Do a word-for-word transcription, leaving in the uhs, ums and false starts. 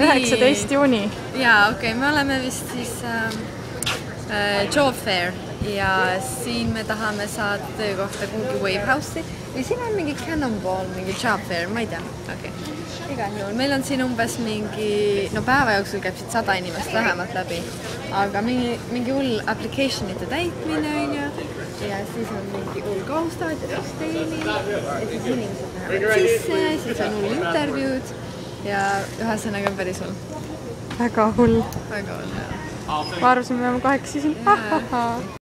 üheksateist juuni. Jaa, okei, me oleme vist siis äh, job fair ja siin me tahame saada töökohta kuhugi Wave House'i ja siin on mingi Cannonball, mingi job fair, ma ei tea, okei. Igal juhul, meil on siin umbes mingi, no päeva jooksul käib siit sada inimest vähemalt läbi, aga mingi, mingi hull applicationite täitmine on ju ja siis on mingi hull kaustad ja süsteemi ja siis inimesed lähevad sisse, siis on hull intervjuud ja ühesõnaga päris hull. Väga hull. Väga hull, jah. Ma arvasin, me oleme kahekesi siin.